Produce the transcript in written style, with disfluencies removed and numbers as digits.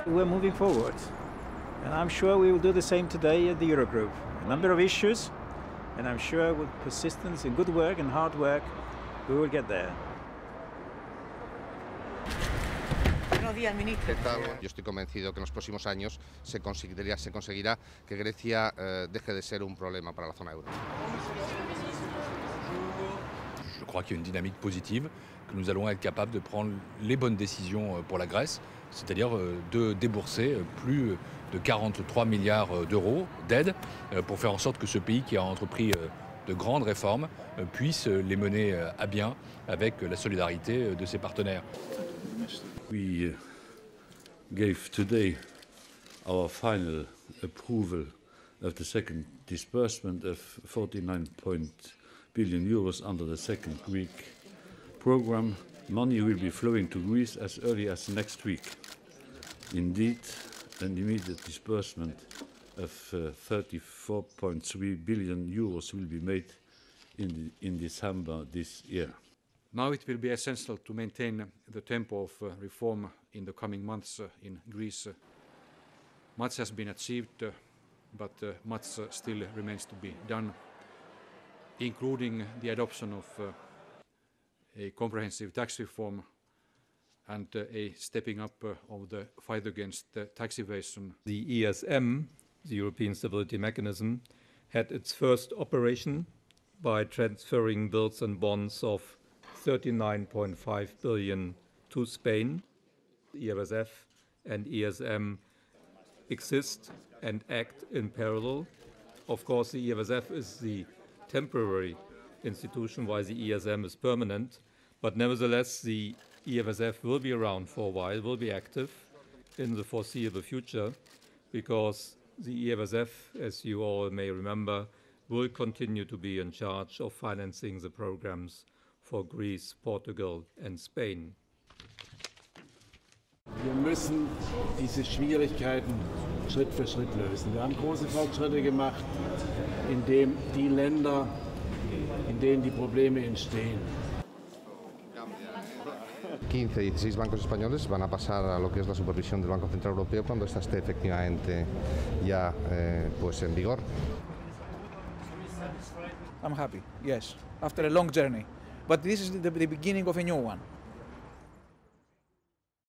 We're moving forward, and I'm sure we will do the same today at the Eurogroup. A number of issues, and I'm sure with persistence and good work and hard work, we will get there. ¿Qué tal? Yo estoy convencido que en los próximos años se conseguirá que Grecia deje de ser un problema para la zona euro. Je crois qu'il y a une dynamique positive, que nous allons être capables de prendre les bonnes décisions pour la Grèce, c'est-à-dire de débourser plus de 43 milliards d'euros d'aide pour faire en sorte que ce pays qui a entrepris de grandes réformes puisse les mener à bien avec la solidarité de ses partenaires. We gave today our final approval of the second disbursement of 49 billion euros under the second Greek program. Money will be flowing to Greece as early as next week. Indeed, an immediate disbursement of 34.3 billion euros will be made in December this year. Now it will be essential to maintain the tempo of reform in the coming months in Greece. Much has been achieved, but much still remains to be done, including the adoption of a comprehensive tax reform and a stepping up of the fight against tax evasion. The ESM, the European Stability Mechanism, had its first operation by transferring bills and bonds of 39.5 billion to Spain. EFSF and ESM exist and act in parallel. Of course, the EFSF is the temporary institution, while the ESM is permanent. But nevertheless, the EFSF will be around for a while, will be active in the foreseeable future, because the EFSF, as you all may remember, will continue to be in charge of financing the programs for Greece, Portugal and Spain. Wir müssen diese Schwierigkeiten Schritt für Schritt lösen. Wir haben große Fortschritte gemacht, indem die Länder, in denen die Probleme entstehen, 15, 16 bancos españoles van a pasar a lo que es la supervisión del Banco Central Europeo cuando esta esté efectivamente ya pues en vigor. I'm happy, yes, after a long journey. But this is the beginning of a new one.